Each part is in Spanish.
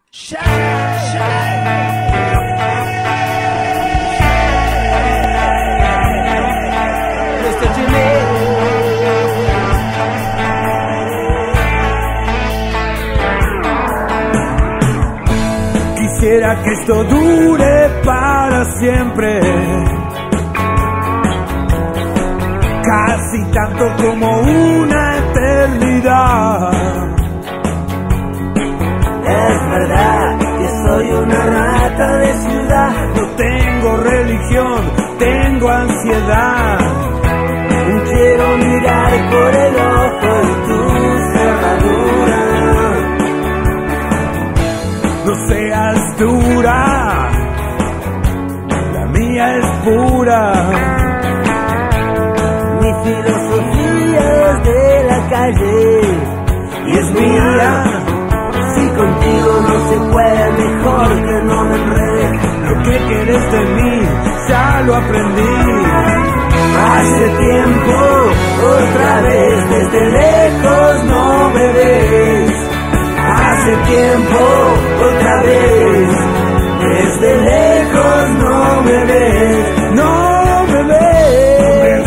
Quisiera que esto dure para siempre, casi tanto como una eternidad. Es verdad que soy una rata de ciudad. No tengo religión, tengo ansiedad. Quiero mirar por el ojo de tu cerradura. No seas dura, la mía es pura. Mi filosofía es de la calle y es mía. Si contigo no se puede, mejor que no me enrede. Lo que quieres de mí, ya lo aprendí. Hace tiempo, otra vez, desde lejos no me ves. Hace tiempo, otra vez, desde lejos no me ves. No me ves.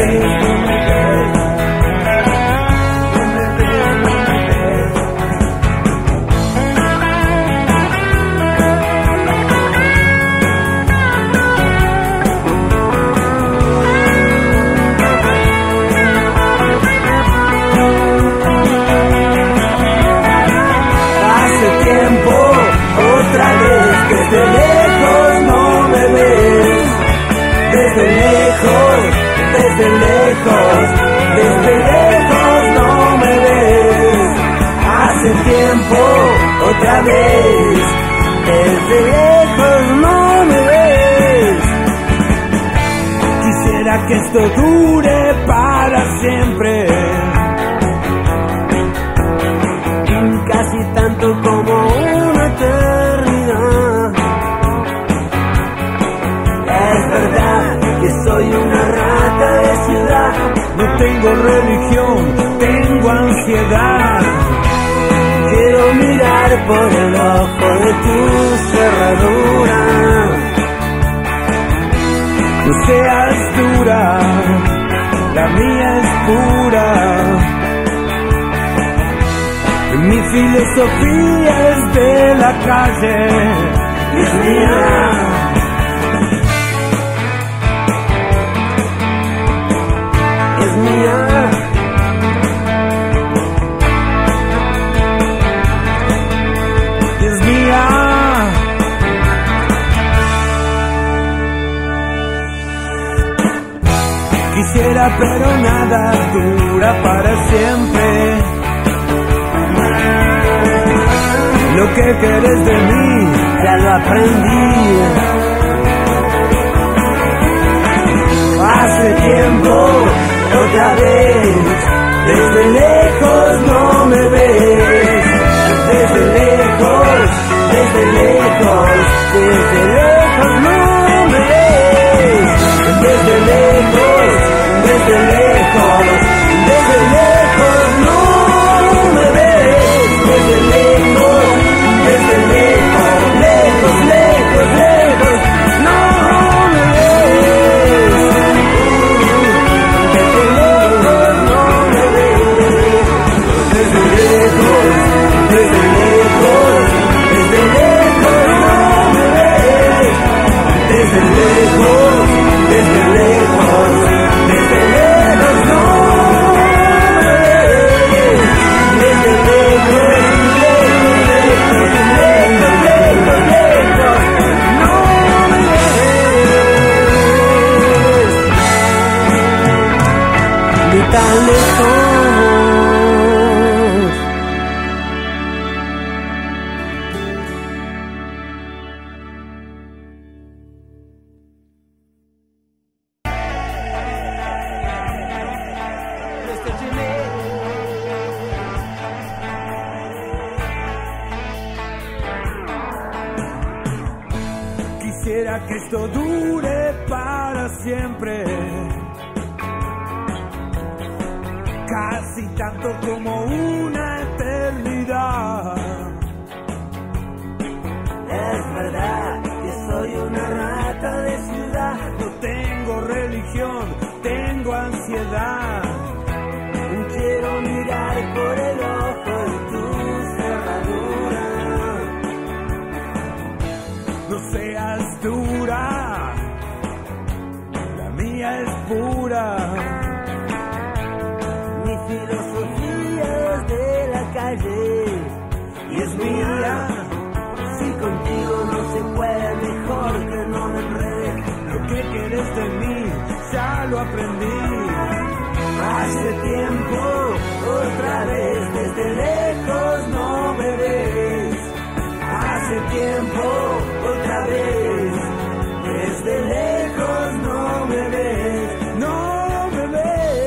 Otra vez, desde lejos no me ves. Desde lejos, desde lejos, desde lejos no me ves. Hace tiempo, otra vez, desde lejos no me ves. Quisiera que esto dure para siempre, casi tanto como una eternidad. Es verdad que soy una rata de ciudad. no tengo religión, tengo ansiedad. Quiero mirar por el ojo de tu cerradura. No seas dura, la mía es pura. Mi filosofía es de la calle, Es mía. Es mía. es mía. Quisiera, pero nada dura para siempre. Lo que querés de mí, Ya lo aprendí. Hace tiempo, otra vez, desde lejos no me ves. Desde lejos, desde lejos, desde lejos no me ves. Desde lejos, desde lejos, desde lejos no me ves. Desde lejos, desde lejos, lejos, lejos, lejos, no me ves. Desde lejos no me ves. Desde lejos, desde lejos, desde lejos no me ves. Desde lejos, desde lejos, desde lejos no me ves. Desde lejos, lejos, lejos, lejos, lejos, no me ves. Ni tan lejos. Quisiera que esto dure para siempre, casi tanto como una eternidad. mía. Si contigo no se puede, mejor que no me enrede. Lo que quieres de mí, ya lo aprendí. Hace tiempo, otra vez, desde lejos no me ves. Hace tiempo, otra vez, desde lejos no me ves. No me ves.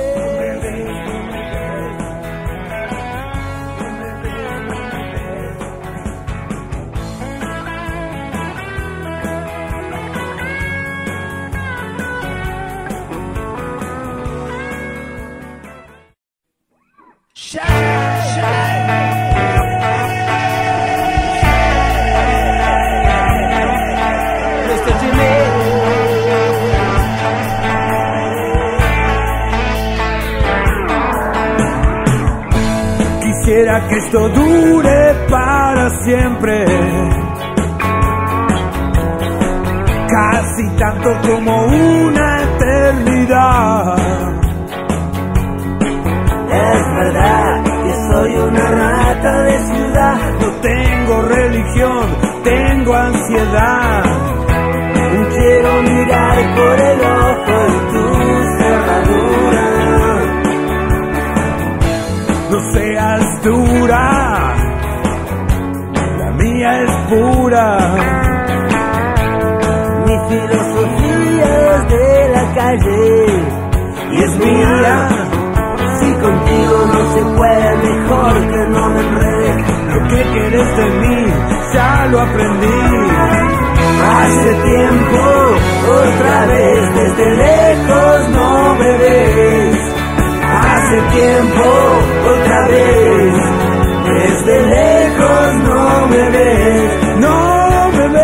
Quisiera que esto dure para siempre, casi tanto como una eternidad. Es verdad que soy una rata de ciudad. No tengo religión, tengo ansiedad. Quiero mirar por el ojo de tu cerradura. No seas dura, la mía es pura. Mi filosofía es de la calle y es mía. Si contigo no se puede, mejor que no me enrede. Lo que quieres de mí, ya lo aprendí. Hace tiempo, otra vez, desde lejos no me ves. Hace tiempo, otra vez, desde lejos no me ves. No me ves.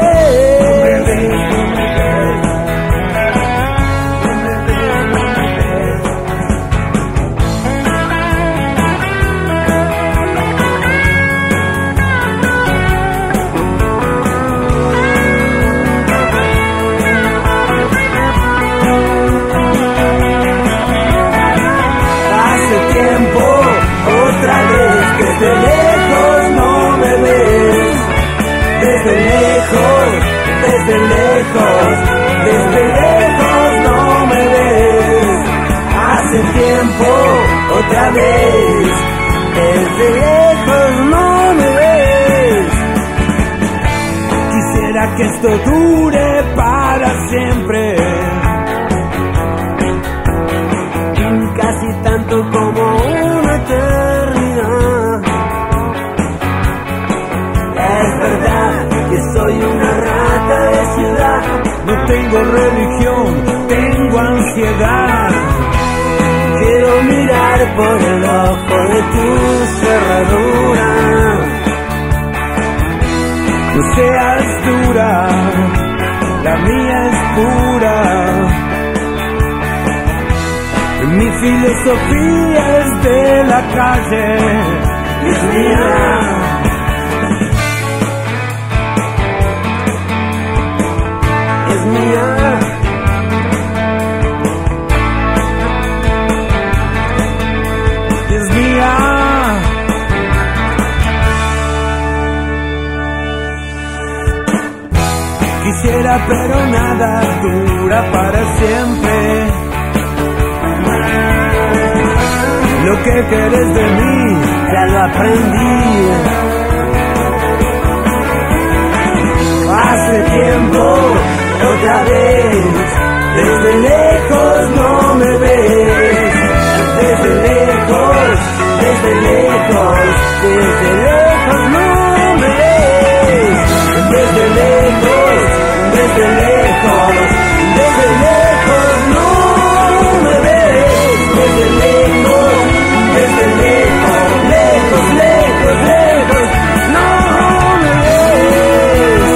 Otra vez, desde lejos no me ves. Desde lejos, desde lejos, desde lejos no me ves. Hace tiempo, otra vez, desde lejos no me ves. Quisiera que esto dure para siempre, casi tanto como una eternidad. Es verdad que soy una rata de ciudad. no tengo religión, tengo ansiedad. Quiero mirar por el ojo de tu cerradura. No seas dura, la mía es pura. Mi filosofía es de la calle, Es mía. Es mía. es mía. Quisiera, pero nada dura para siempre. Lo que quieres de mí, Ya lo aprendí. Hace tiempo, otra vez, desde lejos no me ves. Desde lejos, desde lejos, desde lejos no me ves. Desde lejos, desde lejos, desde lejos no me ves. Desde lejos, desde lejos, lejos, lejos, lejos, no me ves.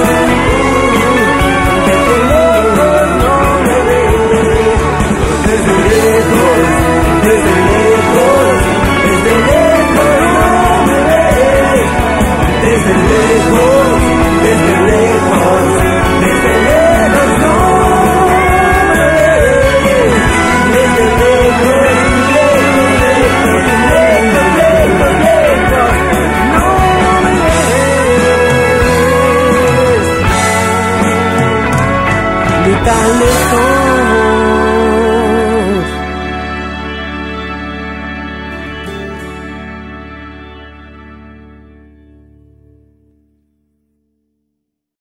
Desde lejos no me ves. Desde lejos, desde lejos, desde lejos no me ves. ¿dónde son?